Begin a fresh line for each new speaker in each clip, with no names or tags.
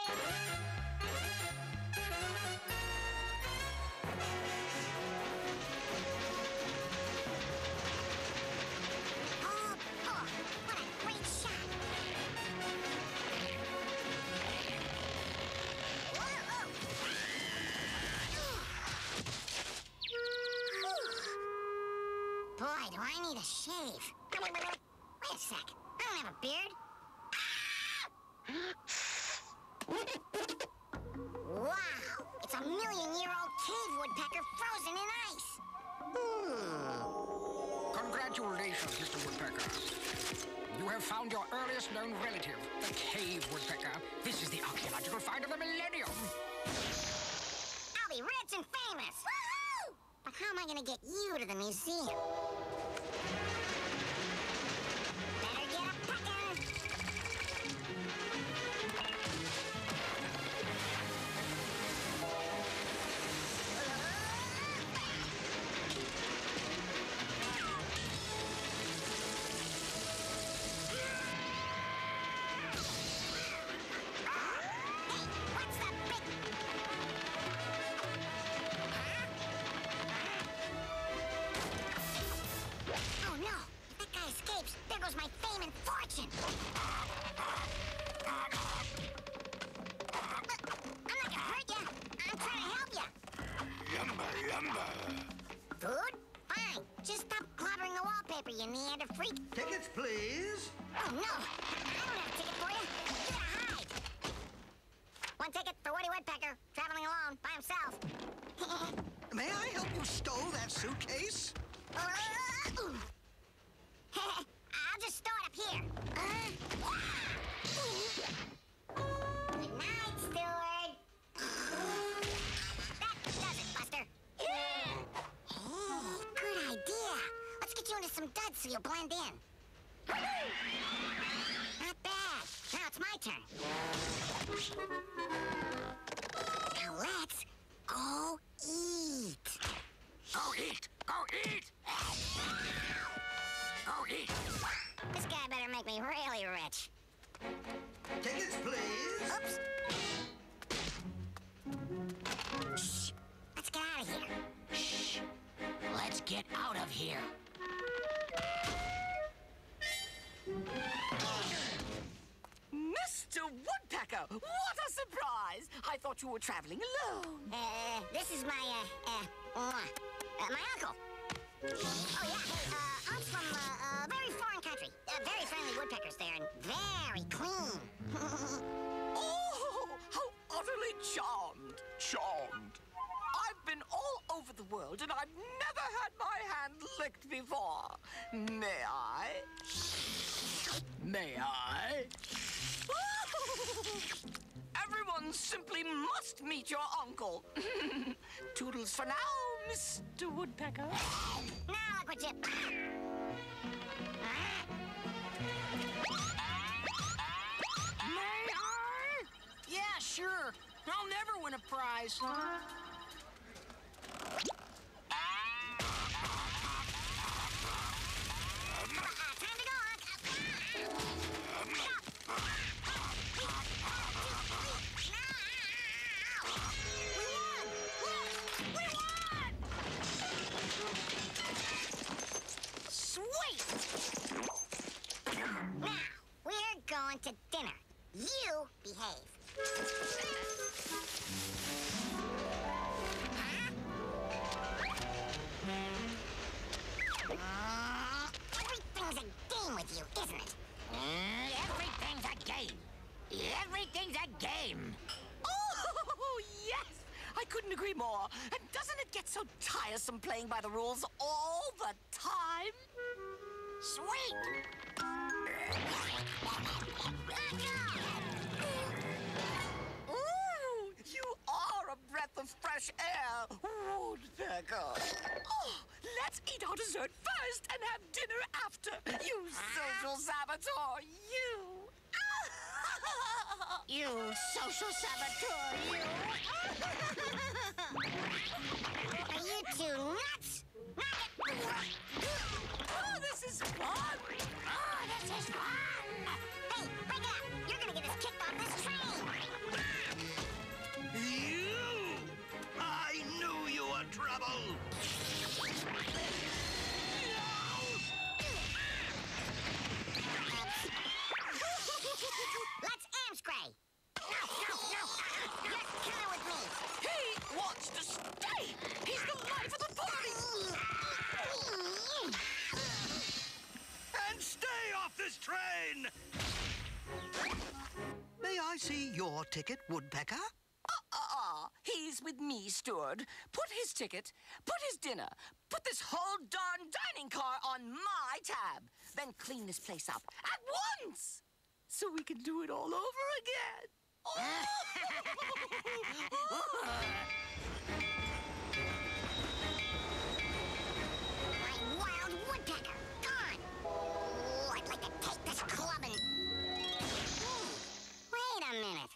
Boy, do I need a shave. Wait a sec. I don't have a beard. Wow! It's a million-year-old cave woodpecker frozen in ice.
Congratulations, Mr. Woodpecker. You have found your earliest known relative, the cave woodpecker. This is the archaeological find of the millennium.
I'll be rich and famous. Woohoo! But how am I going to get you to the museum? Better get a pecking. There goes my fame and fortune! I'm not gonna hurt you. I'm trying to help you.
Lumber, lumber.
Food? Fine. Just stop clobbering the wallpaper, you Neander freak.
Tickets, please.
Oh, no. I don't have a ticket for you. You gotta hide. One ticket for Woody Woodpecker, traveling alone, by himself.
May I help you stow that suitcase?
I'll just store it up here. Good night, steward. That does it, Buster. Hey, good idea. Let's get you into some duds so you'll blend in. Not bad. Now it's my turn. Now let's go eat.
Go eat! Go eat! Go eat!
This guy better make me really rich.
Tickets, please.
Oops. Shh. Let's get out of here.
Shh! Let's get out of here.
Mr. Woodpecker, what a surprise! I thought you were traveling alone.
This is my uncle. Oh, yeah. I'm from a very foreign country. Very friendly woodpeckers there, and very clean.
Oh, how utterly charmed.
Charmed.
I've been all over the world, and I've never had my hand licked before. May I?
May I?
Everyone simply must meet your uncle. Toodles for now, Mr. Woodpecker.
Now look what you...
May I? Yeah, sure. I'll never win a prize.
Time to go,
Sweet!
Now, we're going to dinner. You behave. Everything's a game with you, isn't it?
Everything's a game. Everything's a game.
Oh, yes! I couldn't agree more. And doesn't it get so tiresome playing by the rules all the time?
Sweet!
Ooh, you are a breath of fresh air, Woodpecker. Oh, let's eat our dessert first and have dinner after. You social saboteur, you.
You social saboteur, you!
Are you two nuts?
Oh, this is fun.
Oh, this is fun! Hey, break it up! You're gonna get us kicked off this train!
I see your ticket, Woodpecker?
He's with me, steward. Put his ticket, put his dinner, put this whole darn dining car on my tab. Then clean this place up at once so we can do it all over again.
My wild woodpecker, gone. Oh, I'd like to take this club and... Wait a minute.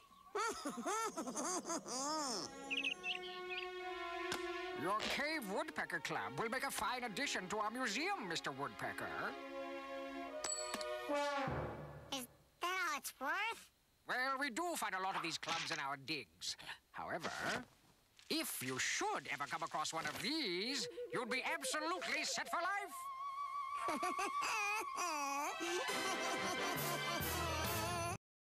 Your Cave Woodpecker Club will make a fine addition to our museum, Mr. Woodpecker.
Is that all it's worth?
Well, we do find a lot of these clubs in our digs. However, if you should ever come across one of these, you'd be absolutely set for life.